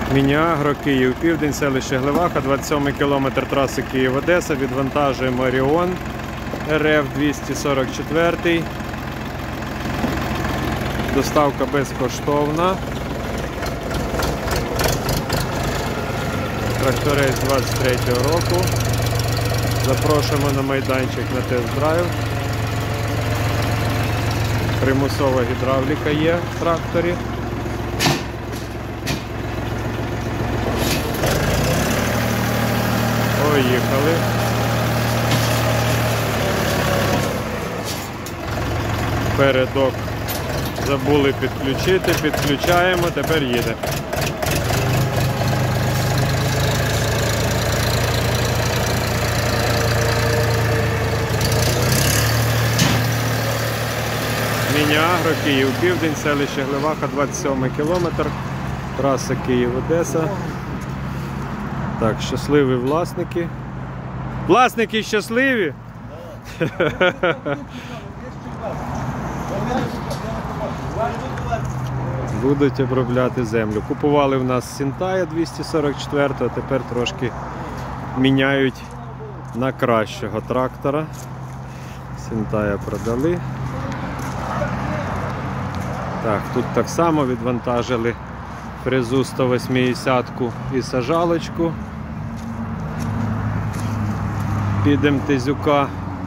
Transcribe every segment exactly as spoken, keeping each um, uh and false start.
Міні-Агро, Київ, Південь, селище Глеваха, двадцять сьомий кілометр траси Київ-Одеса. Відвантажуємо Оріон ер еф двісті сорок чотири. Доставка безкоштовна. Тракторець двадцять третього року. Запрошуємо на майданчик на тест-драйв. Примусова гідравліка є в тракторі. Поїхали. Передок забули підключити, підключаємо, тепер їде. Міні-Агро, Київ, Південь, селище Глеваха, двадцять сьомий кілометр, траса Київ-Одеса. Так, щасливі власники. Власники щасливі? Будуть обробляти землю. Купували в нас Сінтая двісті сорок чотири, а тепер трошки міняють на кращого трактора. Сінтая продали. Так, тут так само відвантажили фрезу сто вісімдесятку і сажалочку під МТЗюка.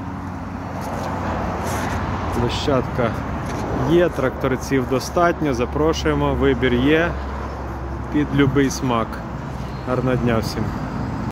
Площадка є, тракторців достатньо, запрошуємо, вибір є під будь-який смак. Гарного дня всім!